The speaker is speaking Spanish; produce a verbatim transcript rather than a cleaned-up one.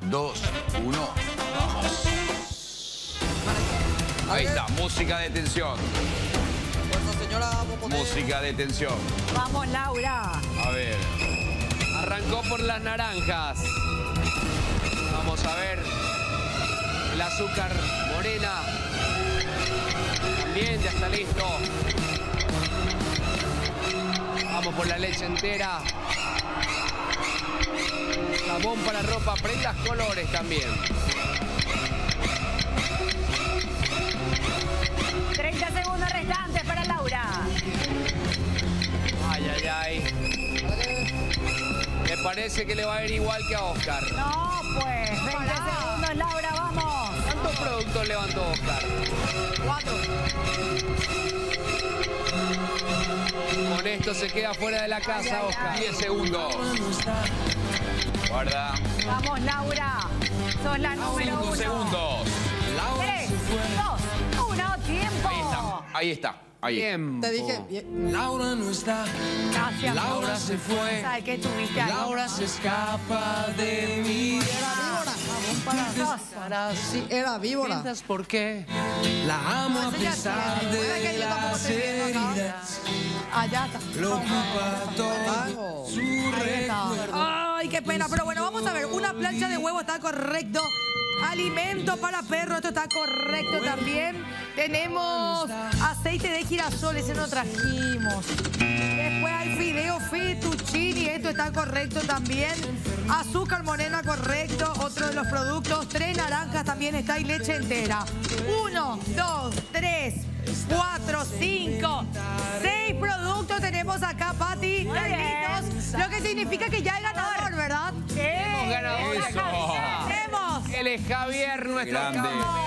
dos, uno, vamos. Ahí está, música de tensión. Bueno, señora, vamos Música de tensión. Vamos, Laura. A ver. Arrancó por las naranjas. Vamos a ver. El azúcar morena. También ya está listo. Vamos por la leche entera. Jabón para ropa, prendas colores también. treinta segundos restantes para Laura. Ay, ay, ay. Me parece que le va a ir igual que a Oscar. No, pues. veinte segundos, Laura, vamos. ¿Cuántos productos levantó Oscar? Cuatro. Con esto se queda fuera de la casa, Ay, ay, Oscar. ay. diez segundos. Guarda. Vamos, Laura. Sos la número cinco uno. segundos. Tres, dos, uno, tiempo. Ahí está. Ahí está. Ahí. Tiempo. Te dije, bien. Laura no está, Gracias. Laura se fue, ¿Sabes qué tuviste ahí? Laura se escapa de mí. Era víbora. Sí, era víbora. ¿Piensas por qué? La amo a Eso ya pesar tiene. ¿Sabes que de yo tampoco las estoy viendo acá? heridas. Allá está. Lo ocupa todo Vamos. su Ahí está. recuerdo. Ay, qué pena. Pero bueno, vamos a ver. Una plancha de huevo está correcto. Alimento para perro, esto está correcto también. Tenemos aceite de girasol, ese no trajimos. Después hay fideo fettuccini, esto está correcto también. Azúcar morena, correcto, otro de los productos. Tres naranjas también está y leche entera. Uno, dos, tres, cuatro, cinco, seis productos tenemos acá, Pati. Muy bien. Listos. Lo que significa que ya hay ganador, ¿verdad? Sí. Hemos ganado Eso. eso. Tenemos. Él es Javier, nuestro Grande. campeón.